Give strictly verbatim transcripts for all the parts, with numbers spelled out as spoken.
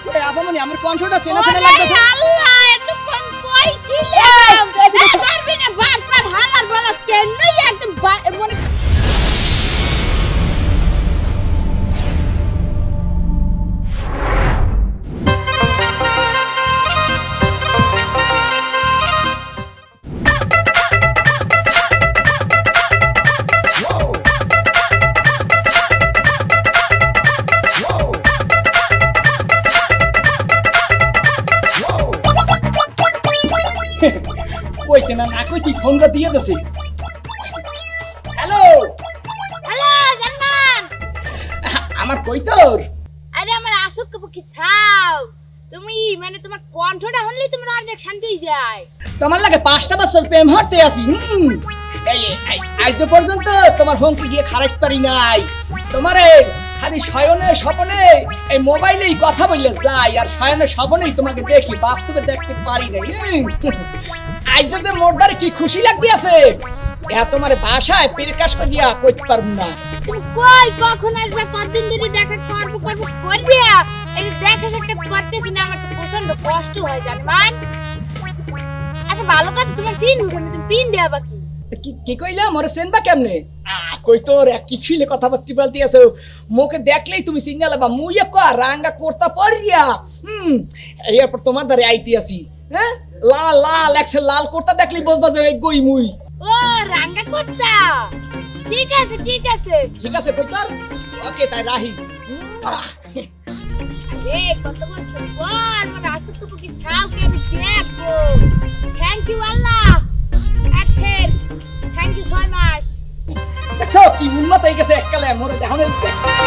এই আপামনি আমার কণ্ঠটা চেনা চেনা লাগতেছে আল্লাহ এত কোন কইছিলাম এই পারবি না বাট বাট হালার বলা কেনই একদম মনে কইতে না না কই কি ফোনটা দিয়ে দেছে হ্যালো হ্যালো জানমান আমার কই তোর আরে আমার আসুক কি ছাও তুমি মানে তোমার কণ্ঠটা শুনলেই তোমার অনেক শান্তি হয়ে যায় তোমার লাগে পাঁচটা বছর প্রেম হতে আছি হুম এই আজ পর্যন্ত তোমার হোমকে গিয়ে খারাইতে পারি নাই তোমারে খালি শয়নে স্বপ্নে এই মোবাইলেই কথা বললে যাই আর শয়নে স্বপ্নেই তোমাকে দেখি বাস্তবে দেখতে পারি নাই আজ যে মোরদারে কি খুশি লাগতে আছে এ তোমার ভাষায় প্রকাশ করিয়া কইতে পারব না তুমি কই কখন আসবে কতদিন ধরে দেখা করব করব করিয়া এই দেখা সাক্ষাৎ করতেছি না আমার তো প্রচন্ড কষ্ট হয় জানমান আচ্ছা ভালো কথা তোমার সিন তুমি পিন দেয়া বাকি কি কি কইলা মোরে সেনবা কেমনে আ কই তোর এক কি খিলে কথা বলতে বলতে আছো মোকে দেখলেই তুমি সিগন্যাল বা মুইয়া কো রাঙ্গা করতা পারিয়া হুম এরপর তোমার দারে আইতি আসি হ্যাঁ লাল লাল একসে লাল করতা দেখলি বুঝবা যে গই মুই ও রাঙ্গা করতা ঠিক আছে ঠিক আছে ঠিক আছে কইতার ওকে তাই রাহি আরে কত বছর পর আমার আসু তো কি সাও কে আমি দেখবো থ্যাংক ইউ আল্লাহ আচ্ছা থ্যাংক ইউ সো মাচ দেখো কি উন্নত হয়ে গেছে এককালে মোরে দেখো না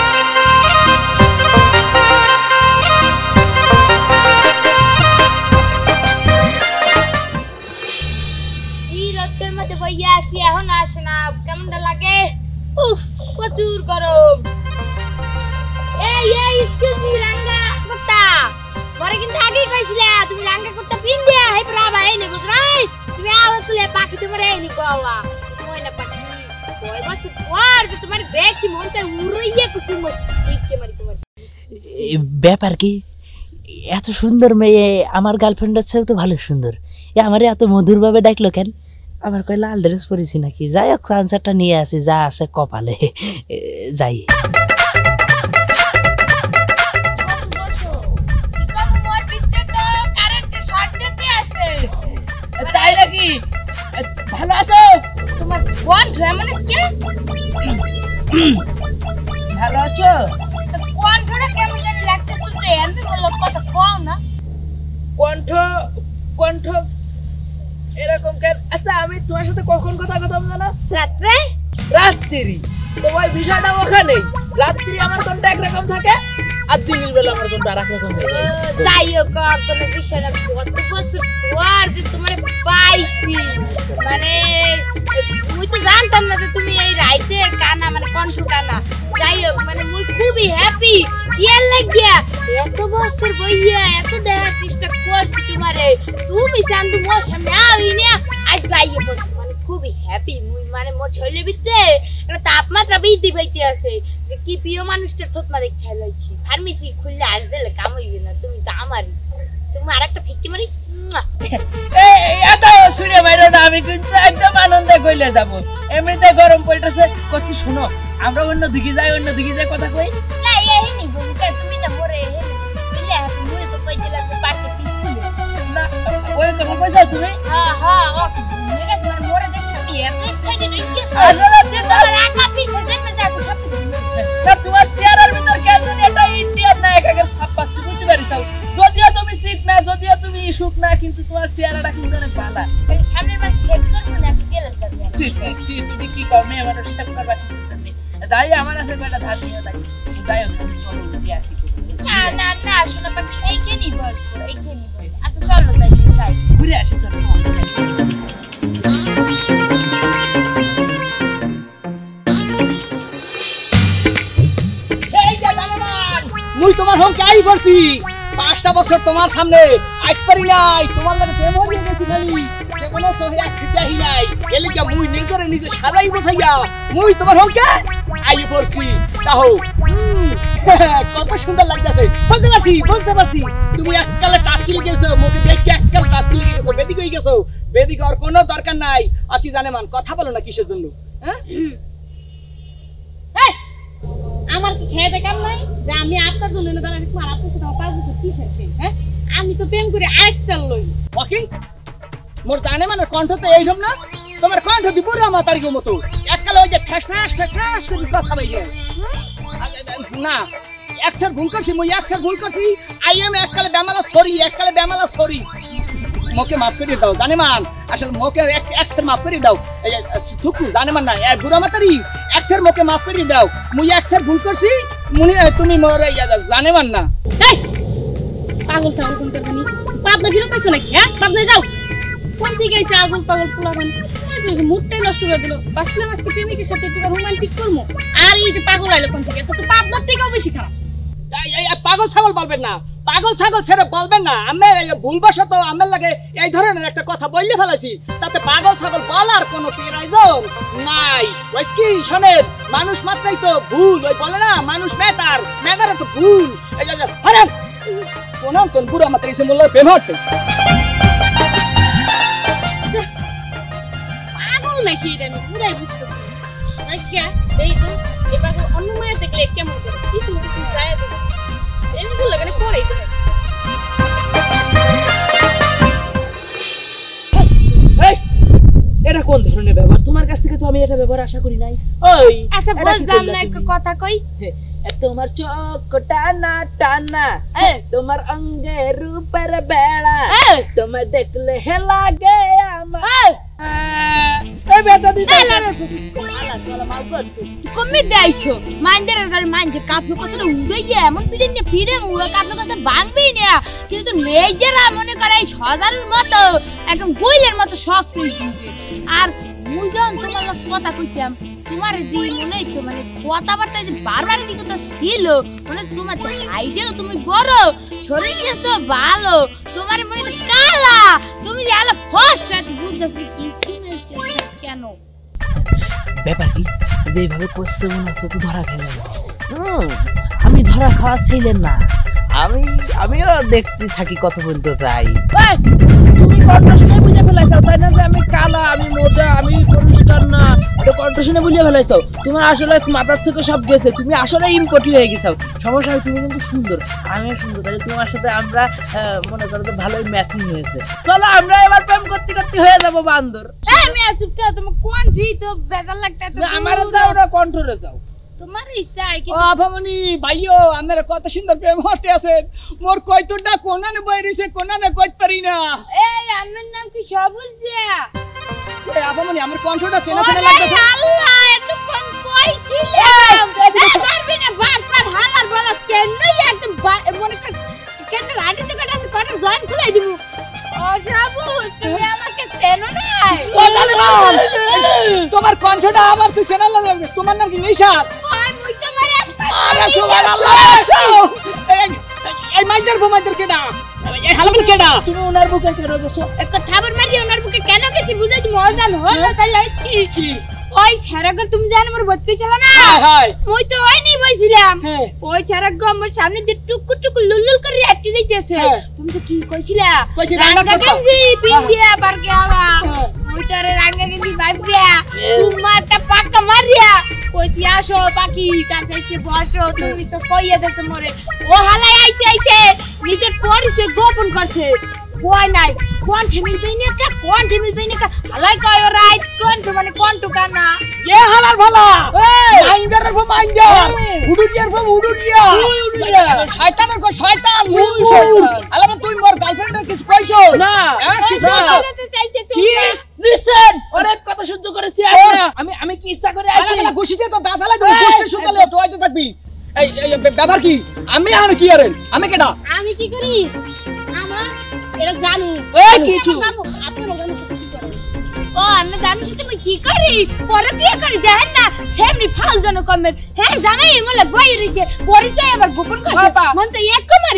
রোদের মধ্যে বইয়া আছি এখন আসে না কেমনটা লাগে উফ প্রচুর গরম এই এই এক্সকিউজ মি রাঙ্গা কুত্তা পরে কিন্তু আগেই কইছিলা তুমি রাঙ্গা কুত্তা পিন দিয়া হে ব্রাভা এই নে গুজরাই তুমি আওয়াজ তুলে পাখি তোমার এই নি কোয়া কই না পাখি কই বস ওয়ার তোমার দেখছি মনটা উড়িয়ে কুসি মত দেখতে মারি তোমার ব্যাপার কি এত সুন্দর মেয়ে আমার গার্লফ্রেন্ডের চেয়েও তো ভালো সুন্দর এ আমারে এত মধুরভাবে ডাকলো কেন আবার কই লাল ড্রেস পরেছি নাকি যাই হোক আনসারটা নিয়ে আসি যা আছে কপালে যাই তাই নাকি ভালো আছো তোমার কোন এমন কে ভালো আছো কোন ধরে কেমন জানি লাগতে তো এমনি বললো কথা কও না কণ্ঠ কণ্ঠ এরকম কেন আচ্ছা আমি তোমার সাথে কখন কথা কথা বলবো না রাত্রে রাত্রি তোমার বিষয়টা ওখানে রাত্রি আমার কোনটা একরকম থাকে আর দিনের বেলা আমার কোনটা আরেক রকম হয়ে যায় যাই হোক কোনো বিষয় না কত বছর পর যে তোমার পাইছি মানে মুই তো জানতাম না যে তুমি এই রাইতে কানা মানে কণ্ঠ কানা যাই হোক মানে মুই খুবই হ্যাপি ইয়ার লাগিয়া এত বছর বইয়া এত দেখার চেষ্টা করছি তোমারে তুমি শান্ত মোর সামনে আই না আজ গাইয়ে পড়ছি মানে খুবই হ্যাপি মুই মানে মোর শরীরের ভিতরে একটা তাপমাত্রা বৃদ্ধি পাইতে আছে যে কি প্রিয় মানুষটার থতমা দেখে খেলাইছি ফার্মেসি খুললে আজ দিলে কাম হইবে না তুমি তো আমারই তুমি আরেকটা ফিক্কি মারি এই এত সুরে মাইরো না আমি কিন্তু একদম আনন্দে কইলে যাব এমনিতে গরম পড়তেছে কত শুনো আমরা অন্য দিকে যাই অন্য দিকে যাই কথা কই না এই নি বুঝতে তুমি না মরে হে বিলে হাতে মুই তো কই দিলা তো পার্টি ফিক্কি না ওই কথা কইছো তুমি হ্যাঁ হ্যাঁ ও মেরে তোমার মরে দেখি তুমি এত এক্সাইটেড হই গেছো আসলে তোমার একা পিছে দেখতে যাচ্ছ না তোমার চেয়ারের ভিতর কেন এটা ইন্ডিয়ান না একাকে ছাপ্পা বুঝতে পারিস যদিও তুমি সিট না যদিও তুমি ইস্যুক না কিন্তু তোমার চেয়ারটা কিন্তু অনেক ভালো এই সামনের বার চেক করব না গেলে যাবে সি সি সি তুমি কি কমে আমার সেভ করবা দাই আমার আছে বেটা ধার নিয়ে থাকি দাই চলো উঠে আসি না না না শোনা পাখি এইখানেই বসবো এইখানেই বসবো আচ্ছা চলো তাই যাই ঘুরে আসি চলো এই যে জামামান মুই তোমার হোমকে আই পড়ছি পাঁচটা বছর তোমার সামনে আইতে পারি নাই তোমার লাগে প্রেম হয়ে গেছি খালি জীবনে সহে এক দেহি নাই এলে কি মুই নিজরে নিজে সাজাই বসাইয়া মুই তোমার হকে আই পড়ছি তাও কত সুন্দর লাগতেছে বুঝতে পারছি বুঝতে পারছি তুমি এককালে টাস্কিলি গেছো মুখে দেখে এককাল টাস্কিলি গেছো বেদি কই গেছো বেদি কর কোনো দরকার নাই আর কি জানে মান কথা বলো না কিসের জন্য হ্যাঁ এই আমার কি খেতে কাম নাই যে আমি আপনার জন্য না দাঁড়ানি তোমার আপনার সাথে পাঁচ বছর কিসের প্রেম হ্যাঁ আমি তো প্রেম করে আরেকটা লই ওকে মোর জানে মানে কণ্ঠ তো এইরকম না তোমার কণ্ঠ দি পুরো আমার তারিখের মতো এককালে ওই যে ফ্যাস ফ্যাস ফ্যাস করে কথা বইলে না একসার ভুল করছি মই একসার ভুল করছি আই এম এককালে বেমালা সরি এককালে বেমালা সরি মোকে মাফ করে দাও জানে মান আসলে মোকে এক একসার মাফ করে দাও থুকু জানে মান না বুড়া মাতারি একসার মোকে মাফ করে দাও মই একসার ভুল করছি মুনি তুমি মোর জানে মান না এই পাগল ছাগল কোন করবনি পাবনা ফিরত আছে নাকি হ্যাঁ পাবনা যাও কোন দিকে আইছে আগুন পাগল পোলাবান মুডটাই নষ্ট করে দিল বাসলাম আজকে প্রেমিকের সাথে একটু রোমান্টিক করবো আর এই যে পাগল আইলো কোন থেকে তো তো পাবনার থেকেও বেশি খারাপ পাগল ছাগল বলবেন না পাগল ছাগল ছেড়ে বলবেন না আমি ভুলবশত আমার লাগে এই ধরনের একটা কথা বললে ফেলেছি তাতে পাগল ছাগল বলার কোনো প্রয়োজন নাই ওই কি শোনেন মানুষ মাত্রই তো ভুল ওই বলে না মানুষ ম্যাটার ম্যাটার তো ভুল আরে কোন কোন পুরো মাত্র এসে বললো প্রেম হচ্ছে পাগল নাকি এটা আমি পুরাই বুঝতে পারছি না এই তো এই পাগল অন্য মায়ের দেখলে কেমন করে কিছু কিছু যায় তো এমনি লাগানে পড়ে তো এটা কোন ধরনের ব্যবহার তোমার কাছ থেকে তো আমি এটা ব্যবহার আশা করি নাই ওই আচ্ছা বুঝলাম না একটা কথা কই তোমার চোখ টানা টানা তোমার অঙ্গে রূপের বেড়া তোমার দেখলে হে লাগে আমার এই বেটা দিছ কমে দেইছো মাইন্ডের গাল মাইন্ডে কাপলো কসলে উড়াইয়া এমন পিড়ে নে পিড়ে উড়া কাপলো কসলে ভাঙবেই না কিন্তু মেজেরা মনে করে এই সজারুর মতো একদম গোইলের মতো শক্ত হইছে আর মুজন তোমার কথা কইতাম তোমার দি মনে তো মানে কথাবার্তা যে বারবার কি কথা ছিল মানে তোমার হাইটেও তুমি বড় শরীর স্বাস্থ্য ভালো তোমার মনে তো কালা তুমি যে আলা ফসা বুঝতেছি কি শুনে কেন ব্যাপার কি যে এইভাবে করছে মনে হচ্ছে তো ধরা খেয়ে যাবে আমি ধরা খাওয়া ছিলেন না আমি আমিও দেখতে থাকি কত পর্যন্ত যাই তুমি কণ্ঠ শুনে বুঝে ফেলাইছো তাই না যে আমি কালা আমি মোটা আমি পরিষ্কার না তো কণ্ঠ শুনে বুঝে ফেলাইছো তোমার আসলে মাথার থেকে সব গেছে তুমি আসলে ইম্পর্টি হয়ে গেছো সমস্যা হয় তুমি কিন্তু সুন্দর আমিও সুন্দর তাহলে তোমার সাথে আমরা মনে করো তো ভালোই ম্যাচিং হয়েছে চলো আমরা এবার প্রেম করতে করতে হয়ে যাবো বান্দর এই আমি চুপটা তুমি কণ্ঠি তো বেজার লাগতেছে আমারও যাও না কণ্ঠরে যাও তোমার ইচ্ছা কি ও আফামনি ভাইও আপনারা কত সুন্দর প্রেম হতে আছেন মোর কইতোটা কোনানে বইরিছে কোনানে কইত পারি না এই আমার নাম কি সবুজিয়া এই আফামনি আমার কণ্ঠটা চেনা চেনা লাগতেছে আল্লাহ এত কোন কইছিলাম পারবি না বাট বাট হালার বলা কেন একদম মনে কর কেন রাডি তো কাটা আছে কোন জয়েন খুলাই দিব ও যাবো তুমি আমাকে চেনো না ও জালিমান তোমার কণ্ঠটা আমার তো চেনা লাগে তোমার নাম কি নিশাত আর মুই তোমার আরে সুবহানাল্লাহ এই এই মাইদার ভমাইদার কেডা এই হালাবিল কেডা তুমি ওনার বুকে কেন গেছো একটা থাবর মারি ওনার বুকে কেন গেছি বুঝাই তুমি মজান হল তাই কি কি ওই ছাড়াগর তুমি জানো মোর বত কইছিল না হায় হায় মই তো ওই নি বইছিলাম হ্যাঁ ওই ছাড়াগ আমার সামনে দিয়ে টুকু টুকু লুলুল করে আটকে যাইতেছে তুমি তো কি কইছিলা কইছি রান্না করতে গেঞ্জি পিন্দিয়া পারকে আবা ওইটারে রাঙ্গা গেঞ্জি বাইপিয়া সুমাটা পাকা মারিয়া কইছি আসো পাখি কাছে এসে বসো তুমি তো কইয়া দেছো মোরে ও হালাই আইছে আইছে নিজের পরিচয় গোপন করছে কই নাই কোন ঠেমিল পেইনে কা কোন ঠেমিল পেইনে কা হালাই কয় রাইট কোন তো মানে কোন তো কানা এ হালার ভালা মাইন্ডার ভো মাইন্ডার উডুজিয়ার ভো উডুজিয়া শয়তানের কো শয়তান মুই শয়তান আলাবা তুই মোর গার্লফ্রেন্ডের কিছু কইছো না কিছু চাইছে কি লিসেন অনেক কথা সহ্য করেছি আমি আমি কি ইচ্ছা করে আইছি আরে গুছি দিয়ে তো দাদা লাগবে গুছি শুকালে তো আইতে থাকবি এই এই ব্যাপার কি আমি আর কি আরে আমি কেডা আমি কি করি আমার এরা জানো এই কিছু আপনারা জানো কি করে ও আমি জানি যে তুমি কি করি পরে বিয়ে করি দেখেন না সেমনি ফাউল জানো কমেন্ট হ্যাঁ জামাই মলে বই রইছে পরিচয় আবার গোপন করে মন চাই এক মারি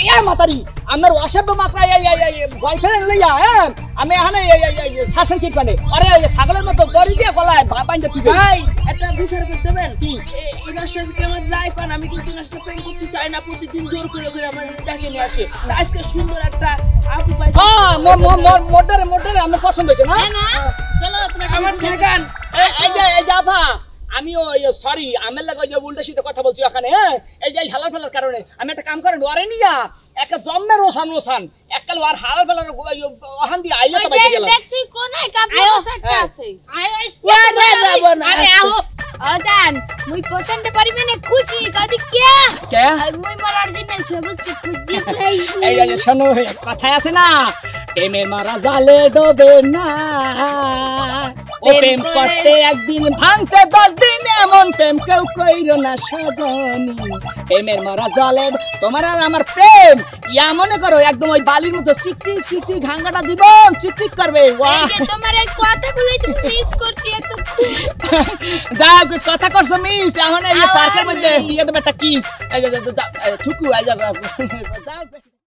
এ মাতারি আমার অসভ্য মাত্রা এই এই এই বয়ফ্রেন্ড লইয়া হ্যাঁ আমি এখানে এই এই এই শাসন কি পানে আরে এই ছাগলের মতো দড়ি দিয়ে গলায় বাইন্দা তুই ভাই একটা বিচার করতে দেবেন এনার সাথে কি আমার লাইফ আর আমি কিন্তু এনার সাথে প্রেম করতে চাই না প্রতিদিন জোর করে করে আমার ডাকে নিয়ে আসে তা আজকে সুন্দর একটা আপু পাই হ্যাঁ মোটরে মোটরে আমার পছন্দ হয়েছে না না চলো তুমি আমার ঠেকান এই এই যে এই যে আপা আমি ওই সরি আমার লাগে ওই যে উল্টা সিধা কথা বলছি ওখানে হ্যাঁ এই যে হালাল ফেলার কারণে আমি একটা কাম করে ডরে নিয়া একটা জম্মের ওসান ওসান এককাল আর হালাল ফেলার ওখান দিয়ে আইলে তো বাইতে গেলাম দেখছি কোনে কাপড় সারটা আছে আয় আইসকে না যাব না আরে আও আজান মুই পছন্দ পারিবে না খুশি কাদি কে কে আর মুই মোর অরিজিনাল সবুজ কে খুঁজি নাই এই যে শোনো কথা আছে না প্রেমে মারা জালে ডোবে না ও প্রেম করতে একদিন ভাঙতে দশ দিন এমন প্রেম কেউ কইরো না সজনী প্রেমের মারা জালে তোমার আর আমার প্রেম ইয়া মনে করো একদম ওই বালির মতো চিকচিক চিকচিক ঘাঙ্গাটা জীবন চিকচিক করবে এই ওয়াহ যে তোমার এই কথাগুলোই তুমি মিস করতে এত যাও কথা করছো মিস এখন এই পার্কের মধ্যে দিয়ে দেবে একটা কিস থুকু আই যাও